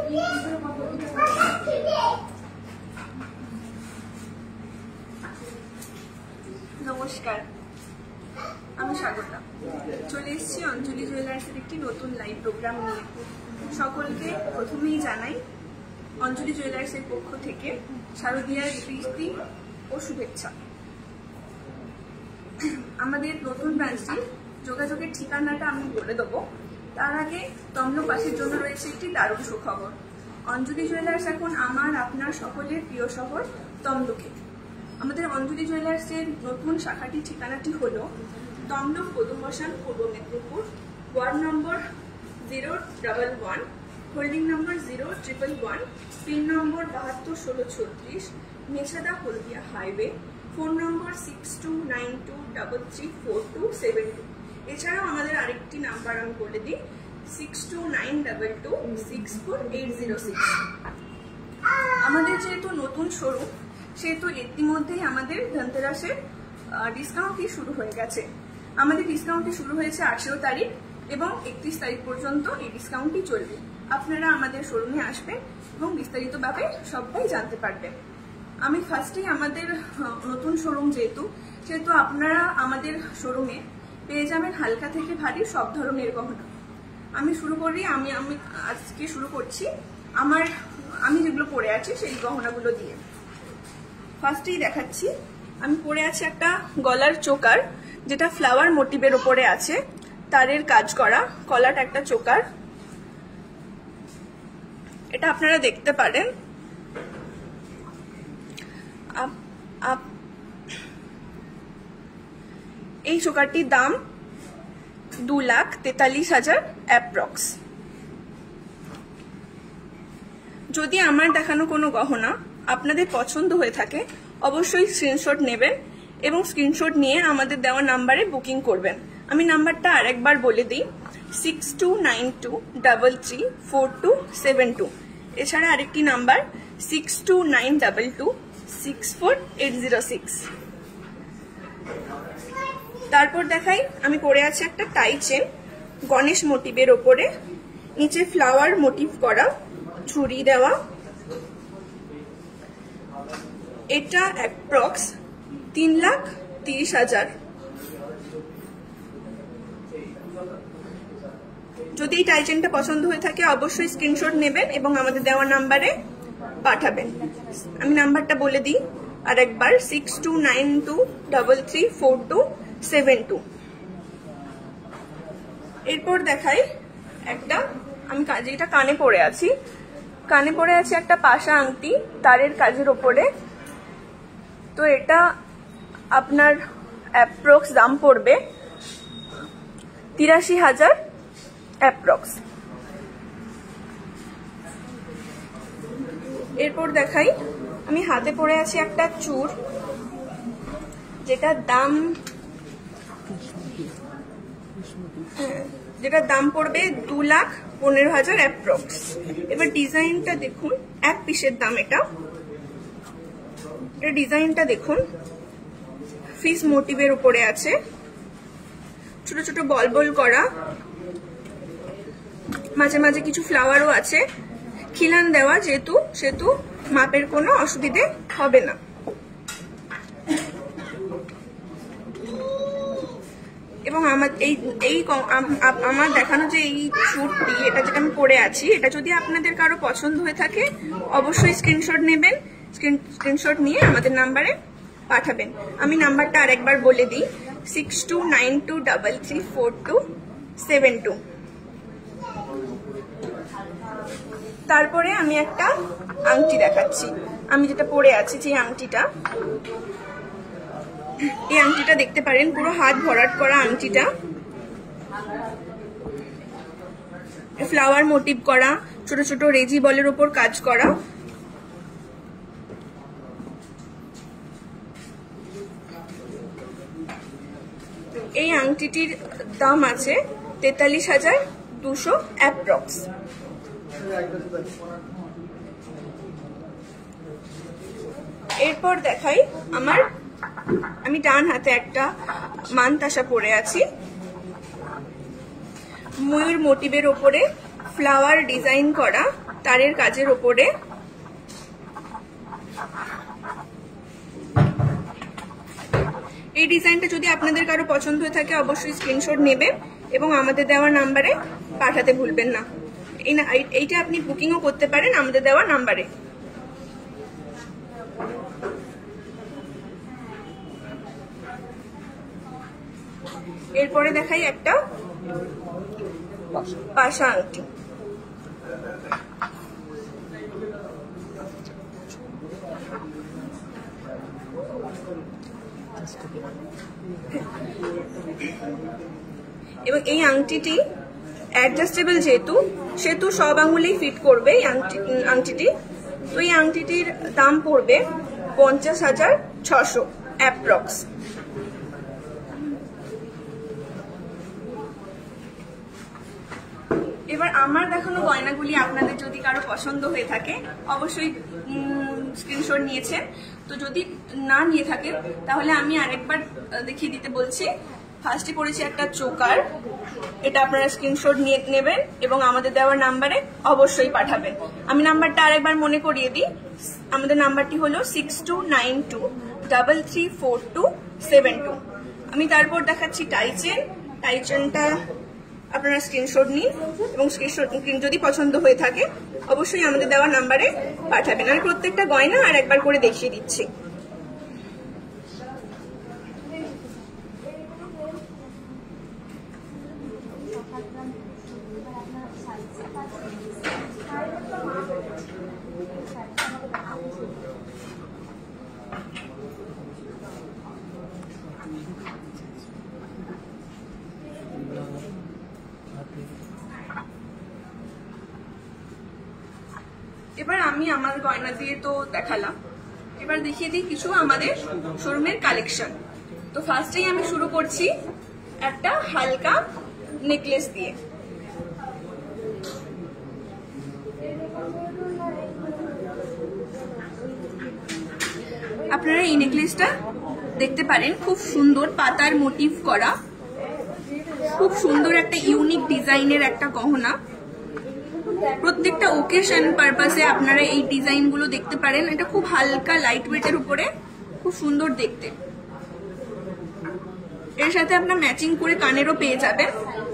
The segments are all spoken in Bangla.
নমস্কার, আমি স্বাগতা। চলে এসেছি অঞ্জলি জুয়েলার্সের একটি নতুন লাইভ প্রোগ্রাম নিয়ে। সকলকে প্রথমেই জানাই অঞ্জলি জুয়েলার্সের পক্ষ থেকে শারদীয়ার প্রীতি ও শুভেচ্ছা। আমাদের নতুন ব্রাঞ্চটির যোগাযোগের ঠিকানাটা আমি বলে দেবো। তার আগে তমলুকবাসীর জন্য রয়েছে একটি দারুণ সুখবর। অঞ্জলি জুয়েলার্স এখন আমার আপনার সকলের প্রিয় শহর তমলুকে। আমাদের অঞ্জলি জুয়েলার্সের নতুন শাখাটির ঠিকানাটি হল Tamluk Padumbasan, Purba Medinipur, ward number 011, holding number 0111, pin number 721636, Mechheda Haldia highway, phone number 6292334272। এছাড়াও আমাদের আরেকটি নাম্বার আমি বলে দিই, 6292264806। আমাদের যেহেতু নতুন শোরুম, সেহেতু ইতিমধ্যেই আমাদের ধনতেরাসের ডিসকাউন্টটি শুরু হয়ে গেছে। আমাদের ডিসকাউন্টটি শুরু হয়েছে 18 তারিখ এবং 31 তারিখ পর্যন্ত এই ডিসকাউন্টটি চলবে। আপনারা আমাদের শোরুমে আসবেন এবং বিস্তারিতভাবে সবাই জানতে পারবেন। আমি ফার্স্টেই আমাদের নতুন শোরুম সেহেতু আপনারা আমাদের শোরুমে পেয়ে যাবেন হালকা থেকে ভারী সব ধরনের গহনা। আমি আজকে শুরু করছি আমি যেগুলো পরে আছি সেই গহনাগুলো দিয়ে। ফার্স্টেই দেখাচ্ছি, আমি পরে আছি একটা গলার চোকার, যেটা ফ্লাওয়ার মোটিভের উপরে আছে, তারের কাজ করা কলার একটা চোকার। এটা আপনারা দেখতে পারেন। এই চোকারটির দাম 2,43,000 অ্যাপ্রক্স। যদি আমার দেখানো কোনো গহনা আপনাদের পছন্দ হয়ে থাকে, অবশ্যই স্ক্রিনশট নেবেন এবং স্ক্রিনশট নিয়ে আমাদের দেওয়া নাম্বারে বুকিং করবেন। আমি নাম্বারটা আরেকবার বলে দিই, 6292334272। এছাড়া আরেকটি নাম্বার 6292264806। তারপর দেখাই, আমি পরে আছি একটা টাই চেন গণেশ মোটিভের ওপরে, নিচে ফ্লাওয়ার মোটিভ করা, চুড়ি দেওয়া। এটা অ্যাপ্রক্স 3,30,000। যদি এই টাই চেনটা পছন্দ হয়ে থাকে, অবশ্যই স্ক্রিনশট নেবেন এবং আমাদের দেওয়া নাম্বারে পাঠাবেন। আমি নাম্বারটা বলে দিই আরেকবার, 6292334272। এরপর দেখাই একটা, আমি যেটা কানে পরে আছি একটা পাশা আংটি তারের কাজের ওপরে। তো এটা আপনার অ্যাপ্রক্স দাম পড়বে 83,000 অ্যাপ্রক্স। এরপর দেখাই, আমি হাতে পরে আছি একটা চূড়, যেটার দাম পড়বে 2,15,000 অ্যাপ্রক্স। এবার ডিজাইনটা দেখুন, এক পিসের দাম এটা ডিজাইনটা দেখুন, ফিস মোটিভের উপরে আছে, ছোট ছোট বল বল করা, মাঝে মাঝে কিছু ফ্লাওয়ারও আছে, খিলান দেওয়া, সেহেতু মাপের কোনো অসুবিধে হবে না। এবং আমার দেখানো যে এই চুড়টি, এটা যেটা আমি পরে আছি, এটা যদি আপনাদের কারো পছন্দ হয়ে থাকে, অবশ্যই স্ক্রিনশট নেবেন। স্ক্রিনশট নিয়ে আমাদের নাম্বারে পাঠাবেন। আমি নাম্বারটা আরেকবার বলে দিই, 6292334272। তারপরে আমি একটা আংটি দেখাচ্ছি, আমি যেটা পরে আছি, যে আংটিটা, এই আংটিটা দেখতে পারেন, পুরো হাত ভরাট করা আংটিটা, ফ্লাওয়ার মোটিভ করা, ছোট ছোট রেজি বলের উপর কাজ করা। এই আংটিটির দাম আছে 43,200 অ্যাপ্রক্স। এরপর দেখাই, আমি ডান হাতে একটা মানতাসা পরে আছি, ময়ূর মোটিভের ওপরে ফ্লাওয়ার ডিজাইন করা, তারের কাজের ওপরে এই ডিজাইনটা যদি আপনাদের কারো পছন্দ হয়ে থাকে অবশ্যই স্ক্রিনশট নেবেন এবং আমাদের দেওয়া নাম্বারে পাঠাতে ভুলবেন না। এইটা আপনি বুকিংও করতে পারেন আমাদের দেওয়া নাম্বারে। এরপরে দেখাই একটা পাশা আংটি। এবং এই আংটিটি অ্যাডজাস্টেবল সেহেতু সব আঙুলেই ফিট করবে এই আংটিটি। তো এই আংটিটির দাম পড়বে 50,600 অ্যাপ্রক্স। এবার আমার দেখানো গয়নাগুলি আপনাদের যদি কারো পছন্দ হয়ে থাকে অবশ্যই স্ক্রিনশট নিয়েছেন। তো যদি না নিয়ে থাকেন তাহলে আমি আরেকবার দেখিয়ে দিতে বলছি। ফার্স্টে পড়েছি একটা চোকার, এটা আপনারা স্ক্রিনশট নিয়ে নেবেন এবং আমাদের দেওয়ার নাম্বারে অবশ্যই পাঠাবেন। আমি নাম্বারটা আরেকবার মনে করিয়ে দিই। আমাদের নাম্বারটি হলো 6292334272। আমি তারপর দেখাচ্ছি টাইচেনটা আপনারা স্ক্রিনশট নিন এবং স্ক্রিনশট যদি পছন্দ হয়ে থাকে অবশ্যই আমাদের দেওয়া নাম্বারে পাঠাবেন। আমি প্রত্যেকটা গয়না আর একবার করে দেখিয়ে দিচ্ছি। এবার আমি আমার গয়না দিয়ে তো দেখালাম, এবার দেখিয়ে দিই কিছু আমাদের শোরুমের কালেকশন। তো ফার্স্টেই আমি শুরু করছি একটা হালকা নেকলেস দিয়ে। আপনারা এই নেকলেসটা দেখতে পারেন, খুব সুন্দর পাতার মোটিভ করা, খুব সুন্দর একটা ইউনিক ডিজাইনের একটা গহনা। প্রত্যেকটা ওকেশন পারপাসে আপনারা এই ডিজাইন গুলো দেখতে পারেন। এটা খুব হালকা লাইট ওয়েটের উপরে, খুব সুন্দর দেখতে। এর সাথে আপনার ম্যাচিং করে কানেরও পেয়ে যাবেন।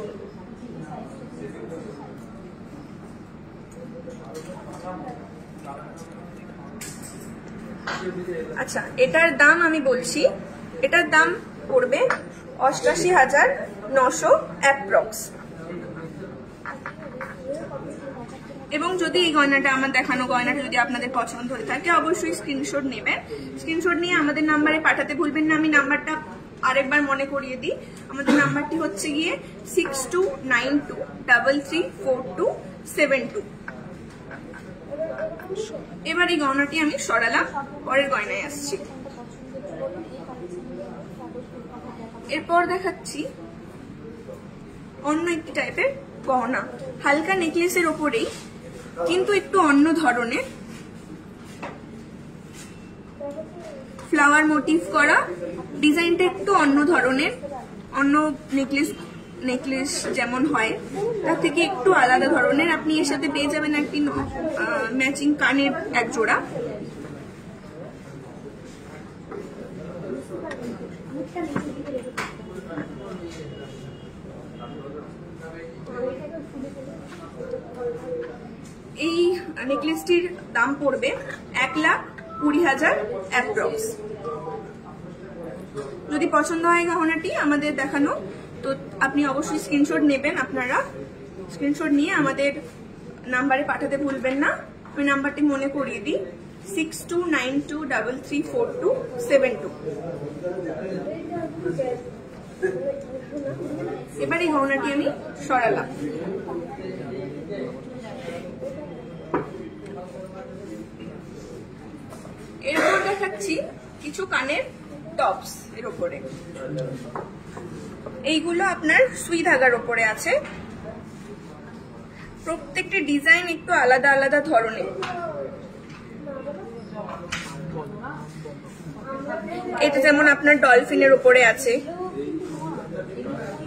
আচ্ছা, এটার দাম আমি বলছি, এটার দাম পড়বে 88,900 অ্যাপ্রক্স। এবং যদি এই গয়নাটা আমার দেখানো গয়নাটা যদি আপনাদের পছন্দ হয়ে থাকে অবশ্যই স্ক্রিনশট নেবেন। স্ক্রিনশট নিয়ে আমাদের নাম্বারে পাঠাতে ভুলবেন না। আমি নাম্বারটা আরেকবার মনে করিয়ে দিই। আমাদের নাম্বারটি হচ্ছে গিয়ে 6292334272। এবার এই গয়নাটি আমি সরালাম, পরের গয়নায় আসছি। এরপর দেখাচ্ছি অন্য একটি টাইপের গহনা, হালকা নেকলেসের ওপরেই কিন্তু একটু অন্য ধরনের ফ্লাওয়ার মোটিভ করা। ডিজাইনটা একটু অন্য ধরনের, অন্য নেকলেস যেমন হয় তার থেকে একটু আলাদা ধরনের। আপনি এর সাথে পেয়ে যাবেন একটি ম্যাচিং কানের এক জোড়া। এই নেকলেসটির দাম পড়বে 1,20,000 অ্যাপ্রক্স। যদি পছন্দ হয় গহনাটি আমাদের দেখানো তো আপনি অবশ্যই স্ক্রিনশট নেবেন। আপনারা স্ক্রিনশট নিয়ে আমাদের নাম্বারে পাঠাতে ভুলবেন না। ওই নাম্বারটি মনে করিয়ে দিই, 6292334272। এবার এই গহনাটি আমি সরালাম। এরপর দেখাচ্ছি কিছু কানের টপস এর উপরে। এইগুলো আপনার সুই ধাগার উপরে আছে। প্রত্যেকটি ডিজাইন একটু আলাদা আলাদা ধরনের। এটা যেমন আপনার ডলফিনের উপরে আছে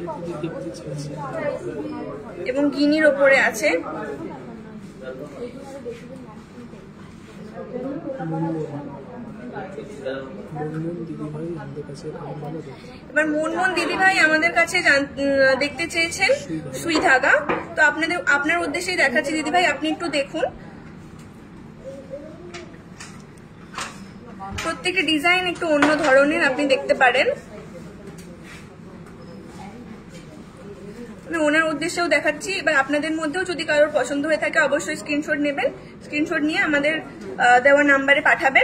এবং গিনির উপরে আছে। এবার মনমোহন দিদি ভাই আমাদের কাছে দেখতে চেয়েছেন সুই ধাগা, তো আপনার উদ্দেশ্যেই দেখাচ্ছি দিদি ভাই, আপনি একটু দেখুন। প্রত্যেকটা ডিজাইন একটু অন্য ধরনের আপনি দেখতে পারেন। আমি ওনার উদ্দেশ্যেও দেখাচ্ছি। এবার আপনাদের মধ্যেও যদি কারোর পছন্দ হয়ে থাকে অবশ্যই স্ক্রিনশট নেবেন, স্ক্রিনশট নিয়ে আমাদের দেওয়া নাম্বারে পাঠাবেন।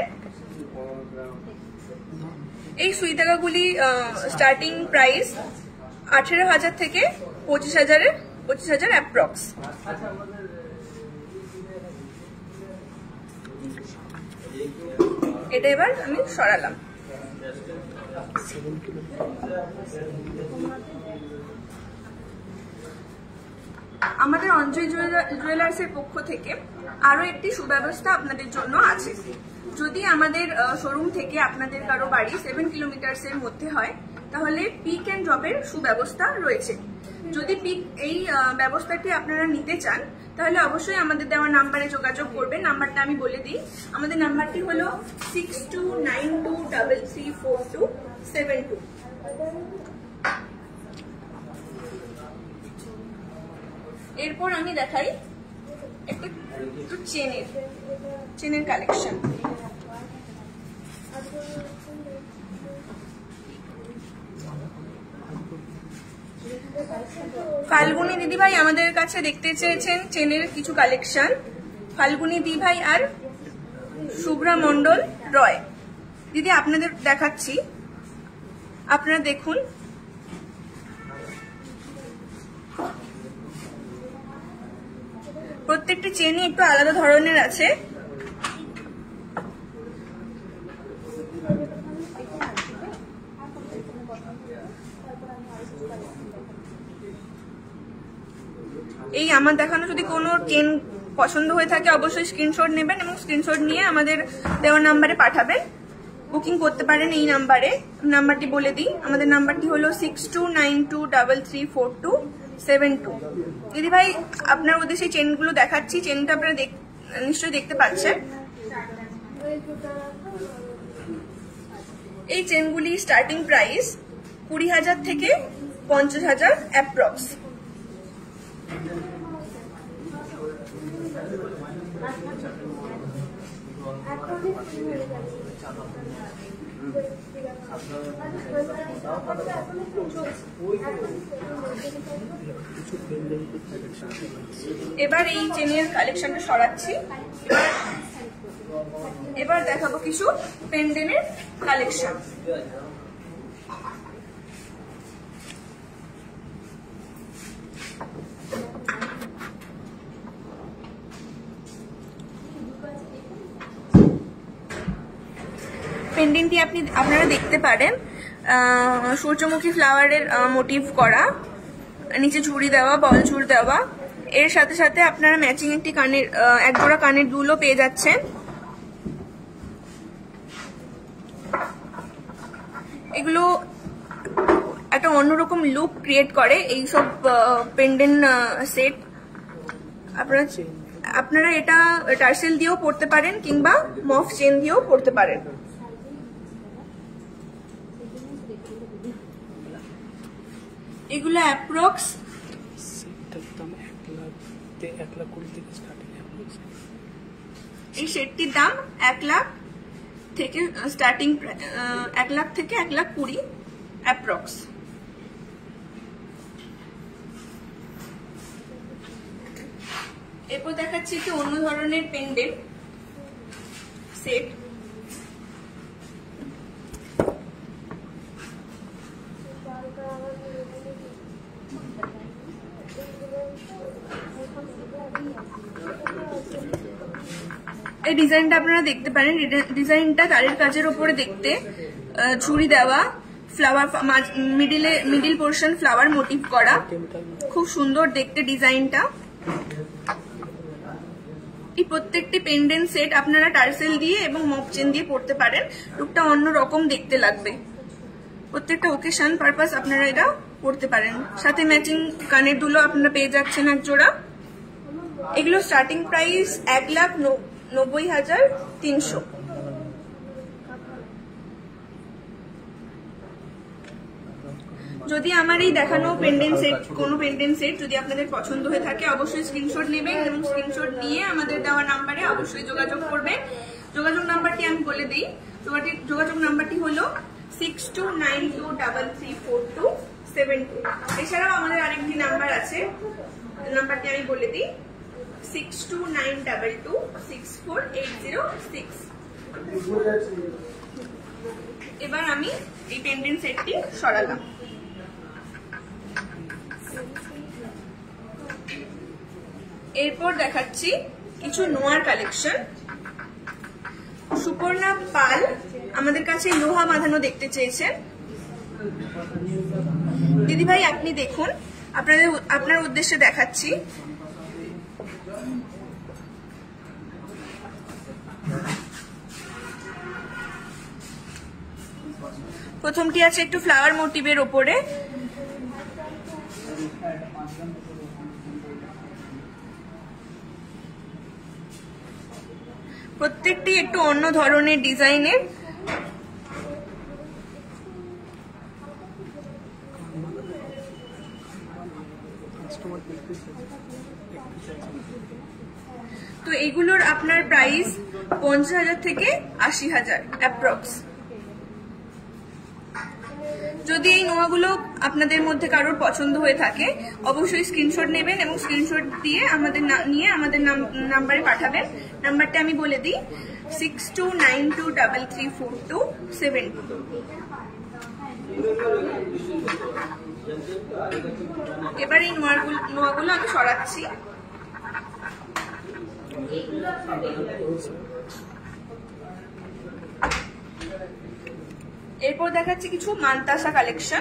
এই সুই ধাগাগুলি স্টার্টিং প্রাইস 18,000 থেকে 25,000 অ্যাপ্রক্স। এটা এবার আমি সরালাম। আমাদের অঞ্জলি জুয়েলার্সের পক্ষ থেকে আরো একটি সুব্যবস্থা আপনাদের জন্য আছে। যদি আমাদের শোরুম থেকে আপনাদের কারো বাড়ি 7 কিলোমিটার্সের মধ্যে হয় তাহলে পিক অ্যান্ড ড্রপের সুব্যবস্থা রয়েছে। যদি এই ব্যবস্থাটি আপনারা নিতে চান তাহলে অবশ্যই আমাদের দেওয়া নাম্বারে যোগাযোগ করবেন। নাম্বারটা আমি বলে দিই, আমাদের নাম্বারটি হলো 6292334272। এরপর আমি দেখাই একটু চেনের কালেকশন। ফাল্গুনি দিদিভাই আমাদের কাছে দেখতে চেয়েছেন চেনের কিছু কালেকশন। ফাল্গুনি দিদিভাই আর শুভ্রা মন্ডল রয় দিদি আপনাদের দেখাচ্ছি, আপনারা দেখুন। প্রত্যেকটি চেনই একটু আলাদা ধরনের আছে। এই আমার দেখানো যদি কোনো চেন পছন্দ হয়ে থাকে অবশ্যই স্ক্রিনশট নেবেন এবং স্ক্রিনশট নিয়ে আমাদের দেওয়া নাম্বারে পাঠাবেন। বুকিং করতে পারেন এই নাম্বারে। নাম্বারটি বলে দিই, আমাদের নাম্বারটি হলো 6292334272। দিদি ভাই আপনার উদ্দেশ্যে চেনগুলো দেখাচ্ছি। চেনটা আপনারা নিশ্চয়ই দেখতে পাচ্ছেন। এই চেনগুলি স্টার্টিং প্রাইস 20,000 থেকে 50,000 অ্যাপ্রক্স। এবার এই চেনের কালেকশনটা সরাচ্ছি। এবার দেখাবো কিছু পেন্ডেন্টের কালেকশন। পেন্ডেন্টটি আপনারা দেখতে পারেন সূর্যমুখী ফ্লাওয়ারের মোটিভ করা, নিচে ঝুড়ি দেওয়া, বল ঝুর দেওয়া। এর সাথে সাথে আপনারা ম্যাচিং একটি এক জোড়া কানের দুলও পেয়ে যাচ্ছেন। এগুলো একটা অন্যরকম লুক ক্রিয়েট করে এইসব পেন্ডেন্ট সেট। আপনারা এটা টার্সেল দিয়েও পড়তে পারেন কিংবা মফ চেন দিয়েও পড়তে পারেন। এগুলো অ্যাপ্রক্স এই সেটটির দাম 1 লাখ থেকে স্টার্টিং, 1 লাখ থেকে 1,20,000 অ্যাপ্রক্স। এরপর দেখাচ্ছি একটু অন্য ধরনের পেন্ডেন্ট সেট। এই ডিজাইনটা আপনারা দেখতে পারেন। ডিজাইনটা তারের কাজের উপরে দেখতে, ঝুড়ি দেওয়া, flower middle portion flower motif করা, খুব সুন্দর দেখতে ডিজাইনটা। এই প্রত্যেকটি পেন্ডেন্ট সেট আপনারা টার্সেল দিয়ে এবং মপ চেন দিয়ে পড়তে পারেন। লুকটা অন্যরকম দেখতে লাগবে। প্রত্যেকটা ওকেশন পারপাস আপনারা এটা পড়তে পারেন। সাথে ম্যাচিং কানের দুলো আপনারা পেয়ে যাচ্ছেন এক জোড়া। এগুলো স্টার্টিং প্রাইস 1,90,300। যদি আমার এই দেখানো পেন্ডেন্ট সেট, কোনো পেন্ডেন্ট সেট যদি আপনাদের পছন্দ হয়ে থাকে অবশ্যই স্ক্রিনশট নেবেন এবং স্ক্রিনশট নিয়ে আমাদের দেওয়া নাম্বারে অবশ্যই যোগাযোগ করবেন। যোগাযোগ নাম্বারটি আমি বলে দিই, যোগাযোগ নাম্বারটি হলো 6292334272। এছাড়াও আমাদের আরেকটি নাম্বার আছে, নাম্বারটি আমি বলে দিই 6292264806। এবার আমি এই পেন্ডেন্ট সেটটি সরালাম। এরপর দেখাচ্ছি কিছু নোয়ার কালেকশন। সুপর্ণা পাল আমাদের কাছে লোহা বাঁধানো দেখতে চেয়েছেন। দিদিভাই আপনি দেখুন, আপনার উদ্দেশ্যে দেখাচ্ছি। প্রথমটি আছে একটু ফ্লাওয়ার মোটিভের ওপরে, প্রত্যেকটি একটু অন্য ধরনের ডিজাইনের। তো এগুলোর আপনার প্রাইস 50,000 থেকে 80,000 অ্যাপ্রক্স। যদি এই নোয়াগুলো আপনাদের মধ্যে কারোর পছন্দ হয়ে থাকে অবশ্যই স্ক্রিনশট নেবেন এবং স্ক্রিনশট দিয়ে আমাদের নাম্বারে পাঠাবেন। নাম্বারটা আমি বলে দিই 6292334272। এবার এই নোয়াগুলো আমি সরাচ্ছি। এরপর দেখাচ্ছি কিছু মান্তাসা কালেকশন।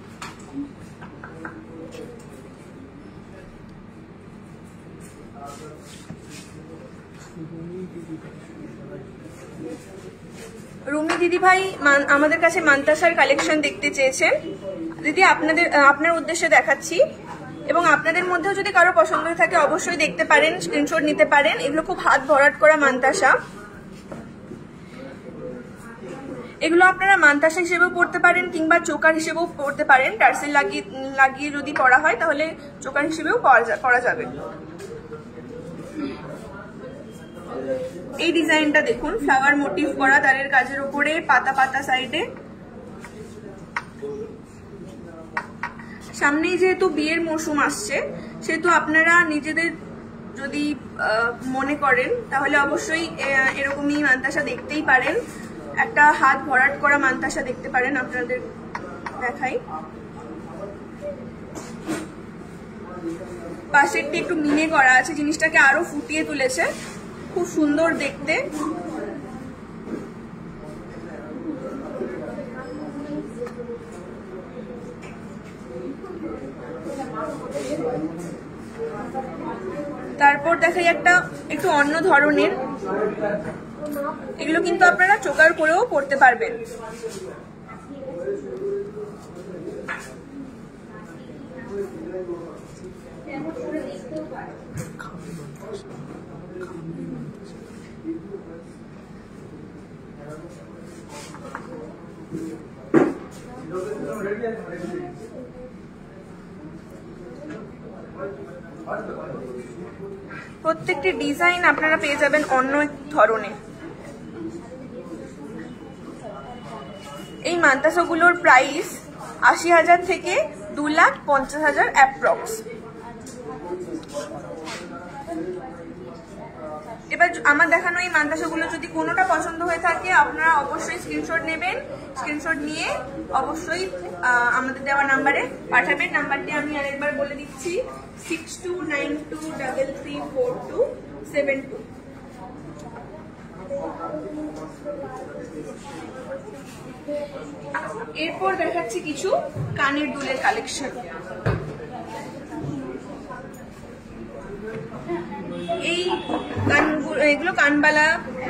রুমি দিদি ভাই আমাদের কাছে মান্তাসার কালেকশন দেখতে চেয়েছেন। দিদি আপনার উদ্দেশ্যে দেখাচ্ছি এবং আপনাদের মধ্যেও যদি কারো পছন্দ হয়ে থাকে অবশ্যই দেখতে পারেন, স্ক্রিনশট নিতে পারেন। এগুলো খুব হাত ভরাট করা মান্তাসা। এগুলো আপনারা মান্তাসা হিসেবেও পড়তে পারেন কিংবা চোকার হিসেবেও পড়তে পারেন। টার্সেল লাগিয়ে যদি পরা হয় তাহলে চোকার হিসেবেও পরা যাবে। এই ডিজাইনটা দেখুন, ফ্লাওয়ার মোটিভ করা তারের কাজের উপরে, পাতা পাতা সাইডে। সামনেই যেহেতু বিয়ের মৌসুম আসছে সেহেতু আপনারা নিজেদের যদি মনে করেন তাহলে অবশ্যই এরকমই মান্তাসা দেখতেই পারেন। একটা হাত ভরাট করা মান্তাসা দেখতে পারেন, আপনাদের দেখাই। পাশেরটি একটু মিনে করা আছে, জিনিসটাকে আরো ফুটিয়ে তুলেছে, খুব সুন্দর দেখতে। তারপর দেখাই একটা একটু অন্য ধরনের, এগুলো কিন্তু আপনারা চোকার করেও পড়তে পারবেন। প্রত্যেকটি ডিজাইন আপনারা পেয়ে যাবেন অন্য এক ধরনের। এই মান্তাসাগুলোর প্রাইস 80,000 থেকে 2,50,000 অ্যাপ্রক্স। এবার আমার দেখানো এই মান্তাসাগুলো যদি কোনোটা পছন্দ হয়ে থাকে আপনারা অবশ্যই স্ক্রিনশট নেবেন। স্ক্রিনশট নিয়ে অবশ্যই আমাদের দেওয়া নাম্বারে পাঠাবেন। নাম্বারটি আমি আরেকবার বলে দিচ্ছি 6292334272। এরপর দেখাচ্ছি কিছু কানের দুলের কালেকশন। এগুলো কানবালা।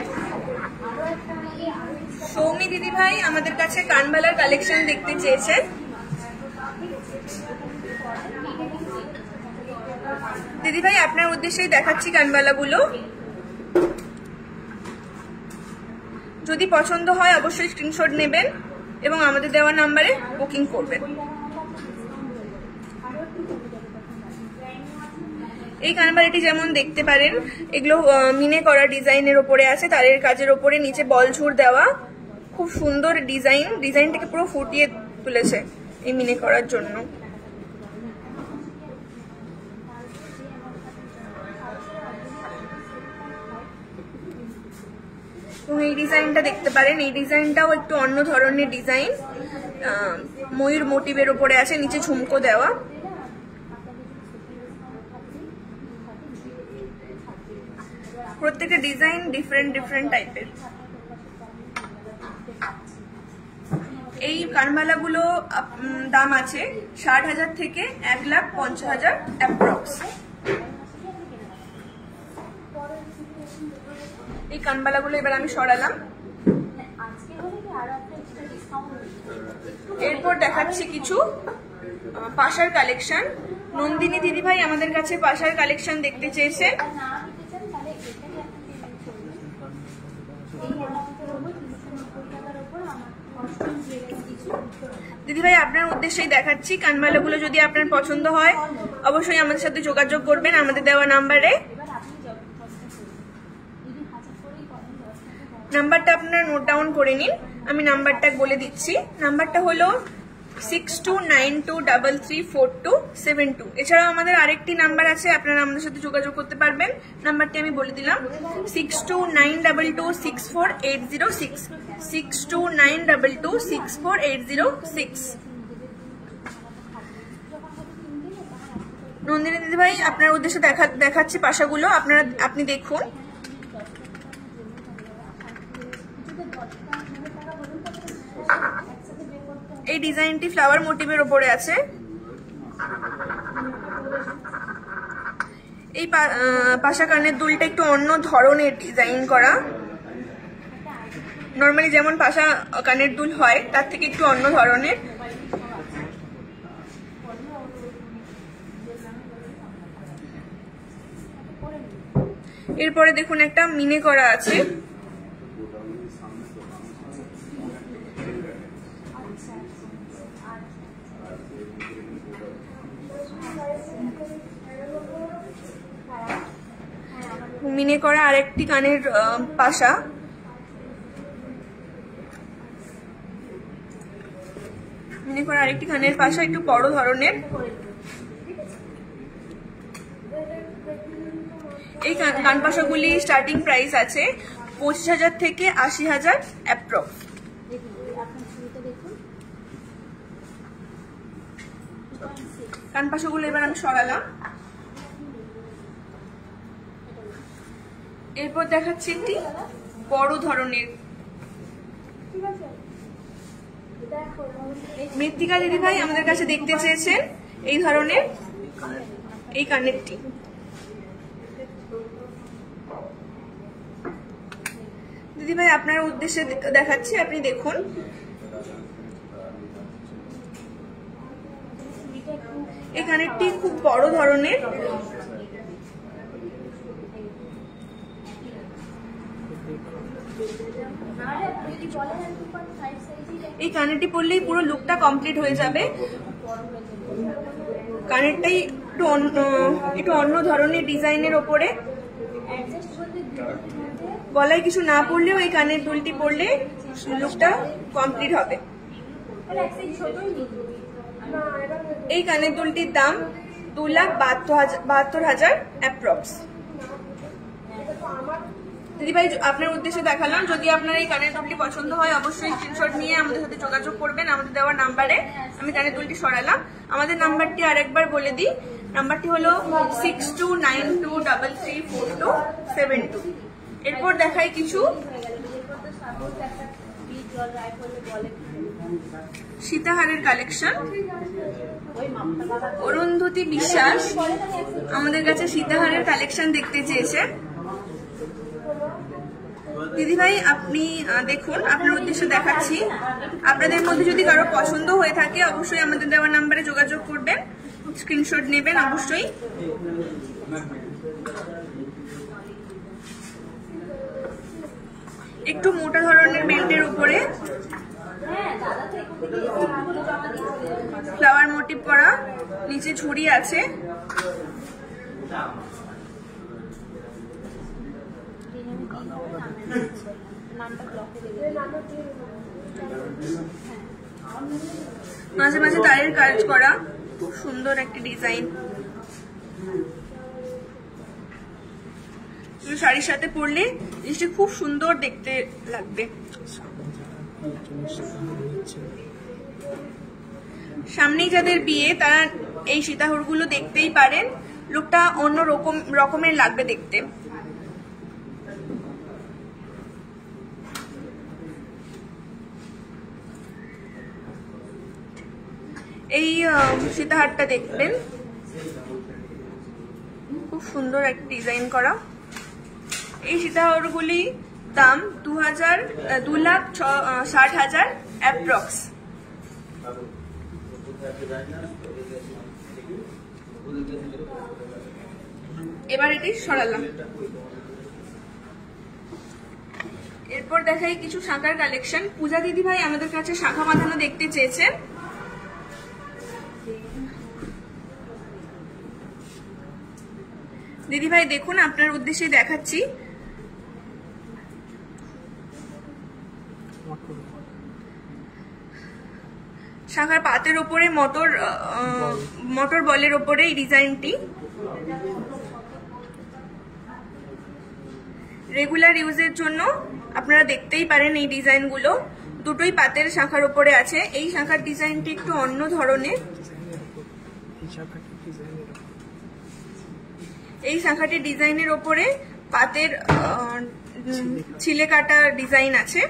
সৌমি দিদি ভাই আমাদের কাছে কানবালার কালেকশন দেখতে চেয়েছেন। দিদিভাই আপনার উদ্দেশ্যেই দেখাচ্ছি কানবালাগুলো। যদি পছন্দ হয় অবশ্যই স্ক্রিনশট নেবেন এবং আমাদের দেওয়া নাম্বারে বুকিং করবেন। এই কানবালাটি যেমন দেখতে পারেন, এগুলো মিনে করা ডিজাইনের ওপরে আছে, তারের কাজের ওপরে নিচে বল ঝুর দেওয়া, খুব সুন্দর ডিজাইনটাকে পুরো ফুটিয়ে তুলেছে এই মিনে করার জন্য। এই ডিজাইনটা দেখতে পারেন, এই ডিজাইনটাও একটু অন্য ধরনের ডিজাইন, ময়ূর মোটিভের উপরে আছে, নিচে ঝুমকো দেওয়া। প্রত্যেকটা ডিজাইন ডিফারেন্ট টাইপের। এই কানবালাগুলো দাম আছে 60,000 থেকে 1,50,000 অ্যাপ্রক্স। এই কানবালাগুলো এবার আমি সরালাম। এরপর দেখাচ্ছি কিছু পাশার কালেকশন। নন্দিনী দিদিভাই আমাদের কাছে পাশার কালেকশন দেখতে চেয়েছেন। দিদিভাই আপনার উদ্দেশ্যেই দেখাচ্ছি কানবালাগুলো। যদি আপনার পছন্দ হয় অবশ্যই আমাদের সাথে যোগাযোগ করবেন আমাদের দেওয়া নাম্বারে। নাম্বারটা আপনারা নোট ডাউন করে নিন, আমি নাম্বারটা বলে দিচ্ছি। নাম্বারটা হলো 6292334272। এছাড়াও আমাদের আরেকটি নাম্বার আছে, আপনারা আমাদের সাথে যোগাযোগ করতে পারবেন। নাম্বারটি আমি বলে দিলাম 6292264806 6292264806। নন্দিনী দিদিভাই আপনার উদ্দেশ্যে দেখাচ্ছি পাশাগুলো, আপনি দেখুন। এই ডিজাইনটি ফ্লাওয়ার মোটিভের উপরে আছে। এই পাশা কানের দুলটা একটু অন্য ধরনের ডিজাইন করা, নর্মালি যেমন পাশা কানের দুল হয় তার থেকে একটু অন্য ধরনের। এরপরে দেখুন একটা মিনে করা আছে। মিনে করা আরেকটি কানের পাশা। মিনে করা আরেকটি কানের পাশা, একটু বড় ধরনের। এই কান পাশাগুলি স্টার্টিং প্রাইস আছে 25,000 থেকে 80,000 অ্যাপ্রক্স। কান পাশাগুলো এবার আমি সরালাম। এরপর দেখাচ্ছি একটি বড় ধরনের। মৃত্তিকা দিদিভাই আমাদের কাছে দেখতে চেয়েছেন এই ধরনের এই কানেরটি। দিদিভাই আপনার উদ্দেশ্যে দেখাচ্ছি, আপনি দেখুন। এই কানেরটি খুব বড় ধরনের। এই কানেরটি পরলেই পুরো লুকটা কমপ্লিট হয়ে যাবে। কানেরটাই একটু অন্য ধরনের ডিজাইনের ওপরে। গলায় কিছু না পরলেও এই কানের দুলটি পরলে লুকটা কমপ্লিট হবে। এই কানের দুলটির দাম 2,72,000 অ্যাপ্রক্স। দিদিভাই আপনার উদ্দেশ্যে দেখালাম। যদি আপনার এই কানের দুলটি পছন্দ হয় অবশ্যই স্ক্রিনশট নিয়ে আমাদের সাথে যোগাযোগ করবেন আমাদের দেওয়ার নাম্বারে। আমি কানের দুলটি সরালাম। আমাদের নাম্বারটি আরেকবার বলে দিই, নাম্বারটি হলো 6292334272। এরপর দেখাই কিছু সীতাহারের কালেকশন। অরুন্ধতী বিশ্বাস আমাদের কাছে সীতাহারের কালেকশন দেখতে চেয়েছে। দিদিভাই আপনি দেখুন, আপনার উদ্দেশ্যে দেখাচ্ছি। আপনাদের মধ্যে যদি কারো পছন্দ হয়ে থাকে অবশ্যই আমাদের দেওয়া নাম্বারে যোগাযোগ করবেন। স্ক্রিনশট নেবেন অবশ্যই। একটু মোটা ধরনের বেল্টের উপরে ফ্লাওয়ার মোটিভ করা, নিচে ঝুড়ি আছে। মাঝে মাঝে তারের কাজ করা, খুব সুন্দর একটা ডিজাইন। শাড়ির সাথে পরলে জিনিসটা খুব সুন্দর দেখতে লাগবে। সামনেই যাদের বিয়ে তারা এই সীতাহারগুলো দেখতেই পারেন, লুকটা অন্য রকমের লাগবে দেখতে। এই সীতাহারটা দেখবেন, খুব সুন্দর একটা ডিজাইন করা। এই সীতাহারগুলি দাম 2,60,000 অ্যাপ্রক্স। এবার এটি সরালাম। এরপর দেখাই কিছু শাখার কালেকশন। পূজা দিদি ভাই আমাদের কাছে শাখা বাঁধানো দেখতে চেয়েছেন। দিদি ভাই দেখুন, আপনার উদ্দেশ্যে দেখাচ্ছি। শাখার পাতের ওপরে মোটর বলের ওপরে এই ডিজাইনটি। রেগুলার ইউজের জন্য আপনারা দেখতেই পারেন এই ডিজাইনগুলো দুটোই পাতের শাখার ওপরে আছে। এই শাখার ডিজাইনটি একটু অন্য ধরনের। এই শাখাটির ডিজাইনের ওপরে পাতের ছিলে কাটা ডিজাইন আছে।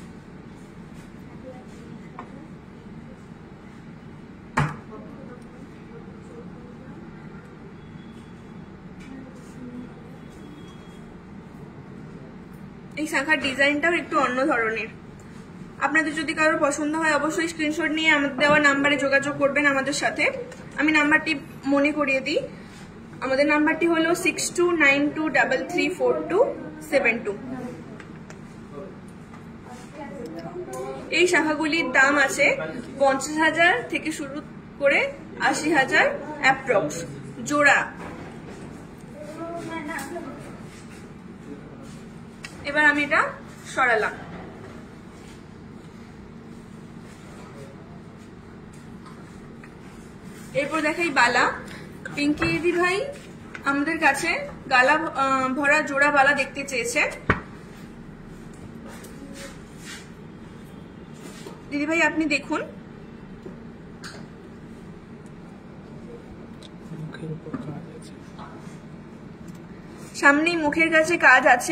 এই শাখার ডিজাইনটাও একটু অন্য ধরনের। আপনাদের যদি কারোর পছন্দ হয় অবশ্যই স্ক্রিনশট নিয়ে আমাদের দেওয়া নাম্বারে যোগাযোগ করবেন আমাদের সাথে। আমি নাম্বারটি মনে করিয়ে দিই। আমাদের নাম্বারটি হলো 6292334272। এই শাখাগুলির দাম আছে 50,000 থেকে শুরু করে 80,000 অ্যাপ্রক্স জোড়া। এবার আমি এটা সরালাম। এরপর দেখাই বালা। পিঙ্কি দিদি ভাই আমাদের কাছে গালা ভরা জোড়া বালা দেখতে চেয়েছে। দিদি ভাই আপনি দেখুন, সামনেই মুখের কাছে কাজ আছে।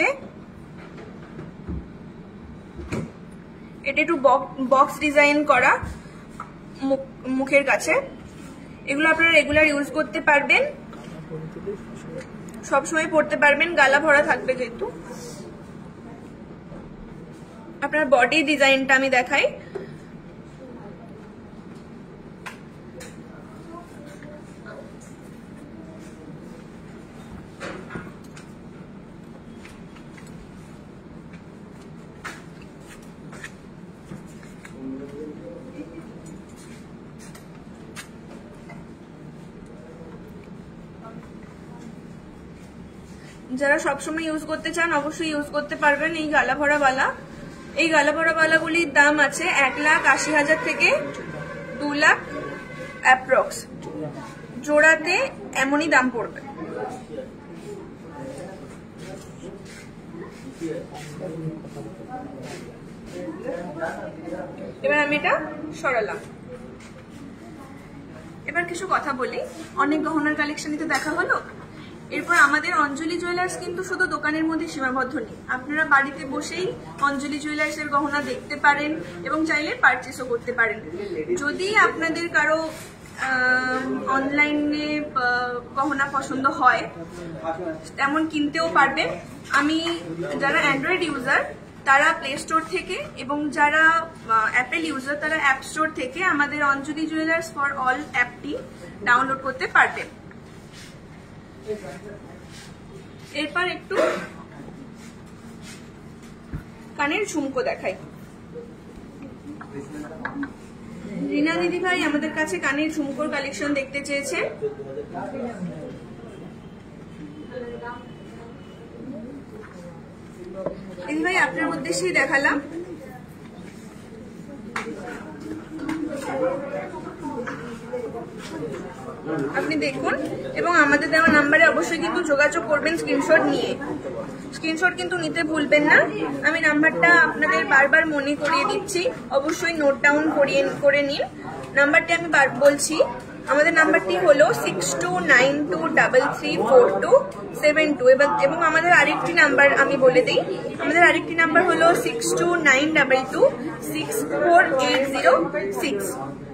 এটা একটু বক্স ডিজাইন করা মুখের কাছে। এগুলো আপনারা রেগুলার ইউজ করতে পারবেন, সবসময় পরতে পারবেন, গালা ভরা থাকবে যেহেতু। আপনার বডি ডিজাইনটা আমি দেখাই। যারা সবসময় ইউজ করতে চান অবশ্যই ইউজ করতে পারবেন এই গালা ভরা বালা। এই গালা ভরা বালাগুলির দাম আছে 1,80,000 থেকে 2 লাখ অ্যাপ্রক্স। জোড়াতে এমনই দাম পড়বে। এবার আমি এটা সরালাম। এবার কিছু কথা বলি। অনেক গহনার কালেকশনই তো দেখা হলো। এরপর আমাদের অঞ্জলি জুয়েলার্স কিন্তু শুধু দোকানের মধ্যে সীমাবদ্ধ নেই। আপনারা বাড়িতে বসেই অঞ্জলি জুয়েলার্সের গহনা দেখতে পারেন এবং চাইলে পারচেসও করতে পারেন। যদি আপনাদের কারো অনলাইনে গহনা পছন্দ হয় তেমন কিনতেও পারবেন। আমি যারা অ্যান্ড্রয়েড ইউজার তারা প্লে স্টোর থেকে এবং যারা অ্যাপেল ইউজার তারা অ্যাপ স্টোর থেকে আমাদের অঞ্জলি জুয়েলার্স ফর অল অ্যাপটি ডাউনলোড করতে পারবেন। এরপর একটু কানের ঝুমকো দেখাই। রিনা দিদি ভাই আমাদের কাছে কানের ঝুমকোর কালেকশন দেখতে চেয়েছে। দিদি ভাই আপনার উদ্দেশ্যেই দেখালাম। আপনি দেখুন এবং আমাদের দেওয়া নাম্বারে অবশ্যই কিন্তু যোগাযোগ করবেন স্ক্রিনশট নিয়ে। স্ক্রিনশট কিন্তু নিতে ভুলবেন না। আমি নাম্বারটা আপনাদের বারবার মনে করিয়ে দিচ্ছি, অবশ্যই নোট ডাউন করে নিন। নাম্বারটি আমি বলছি, আমাদের নাম্বারটি হলো 6292334272 এবং আমাদের আরেকটি নাম্বার আমি বলে দিই, আমাদের আরেকটি নাম্বার হলো 6292264806।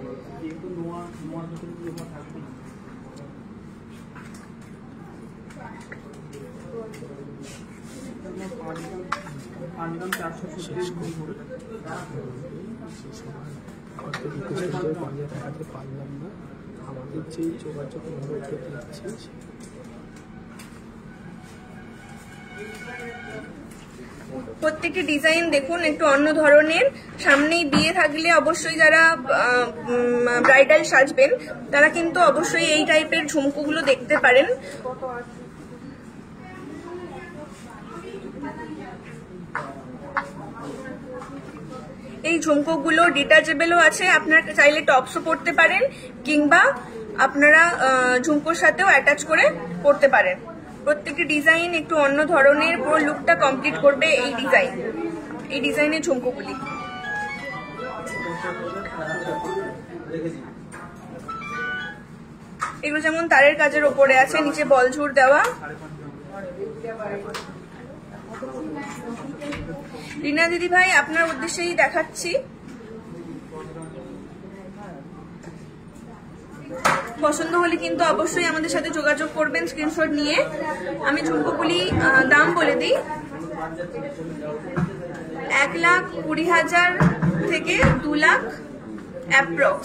প্রত্যেকটি ডিজাইন দেখুন একটু অন্য ধরনের। সামনেই বিয়ে থাকলে অবশ্যই যারা ব্রাইডাল সাজবেন তারা কিন্তু অবশ্যই এই টাইপের ঝুমকোগুলো দেখতে পারেন। এই ঝুমকোগুলো ডিটাচেবলও আছে, আপনারা চাইলে টপসও পরতে পারেন কিংবা আপনারা ঝুমকোর সাথেও অ্যাটাচ করে পরতে পারেন। প্রত্যেকটি ডিজাইন একটু অন্য ধরনের, পুরো লুকটা কমপ্লিট করবে এই ডিজাইনের ঝুমকোগুলি। এগুলো যেমন তারের কাজের ওপরে আছে, নিচে বলঝুর দেওয়া। রিনা দিদি ভাই আপনার উদ্দেশ্যেই দেখাচ্ছি। পছন্দ হলে কিন্তু অবশ্যই আমাদের সাথে যোগাযোগ করবেন স্ক্রিনশট নিয়ে। আমি ঝুমকোগুলি দাম বলে দিই, 1,20,000 থেকে 2 লাখ অ্যাপ্রক্স।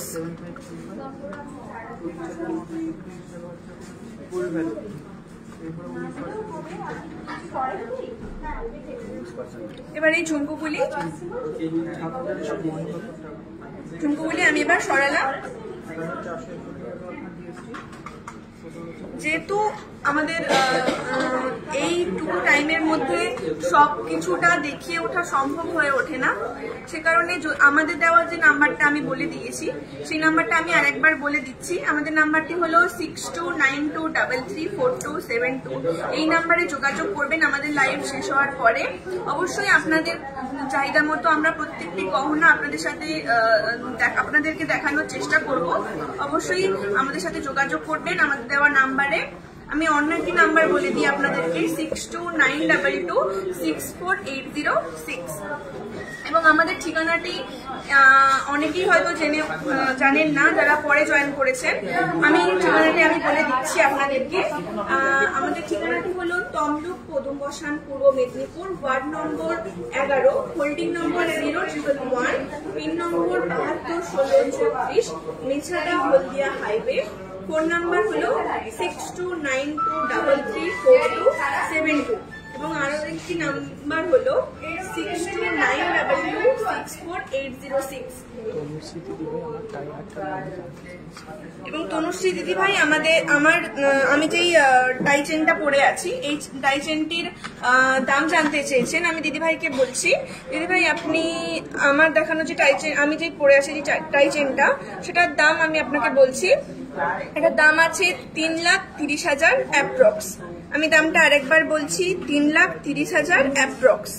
এবার এই ঝুমকোগুলি আমি এবার সরালাম। যেহেতু আমাদের এইটুকু টাইমের মধ্যে সবকিছুটা দেখিয়ে ওঠা সম্ভব হয়ে ওঠে না, সে কারণে আমাদের দেওয়া যে নাম্বারটা আমি বলে দিয়েছি সেই নাম্বারটা আমি আরেকবার বলে দিচ্ছি। আমাদের নাম্বারটি হলো 6292334272। এই নাম্বারে যোগাযোগ করবেন আমাদের লাইভ শেষ হওয়ার পরে। অবশ্যই আপনাদের চাহিদা মতো আমরা প্রত্যেকটি গহনা আপনাদেরকে দেখানোর চেষ্টা করব। অবশ্যই আমাদের সাথে যোগাযোগ করবেন আমাদের দেওয়া নাম্বারে। আমি অন্য একটি নাম্বার বলে দিই আপনাদেরকে, 6292264806। এবং আমাদের ঠিকানাটি অনেকেই হয়তো জানেন না, যারা পরে জয়েন করেছেন। ঠিকানাটি আমি বলে দিচ্ছি আপনাদেরকে। আমাদের ঠিকানাটি হলো Tamluk Padumbasan, Purba Medinipur, ward number 11, holding number 011, pin number 721636, Mechheda Haldia highway. Phone number হলো 6292334272 এবং আরো একটি নাম্বার হলো 6292264806। এবং তনুশ্রী দিদি ভাই আমি যেই টাই চেনটা পরে আছি, এই টাই চেনটির দাম জানতে চেয়েছেন। আমি দিদি ভাইকে বলছি, দিদি ভাই আপনি আমার দেখানো যে টাই চেন আমি যেই পরে আছি যে টাই চেনটা, সেটার দাম আমি আপনাকে বলছি। এটার দাম আছে 3,30,000 অ্যাপ্রক্স। আমি দামটা আরেকবার বলছি, 3,30,000 অ্যাপ্রক্স।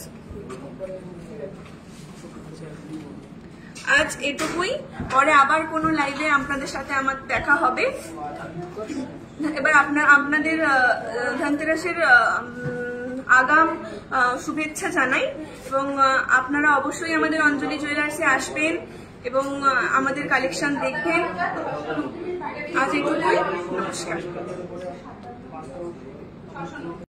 আজ এটুকুই, পরে আবার কোনো লাইভে আপনাদের সাথে আমার দেখা হবে। এবার আপনাদের ধনতেরাসের আগাম শুভেচ্ছা জানাই এবং আপনারা অবশ্যই আমাদের অঞ্জলি জুয়েলার্সে আসবেন এবং আমাদের কালেকশন দেখবেন। আজ এটুকুই, নমস্কার।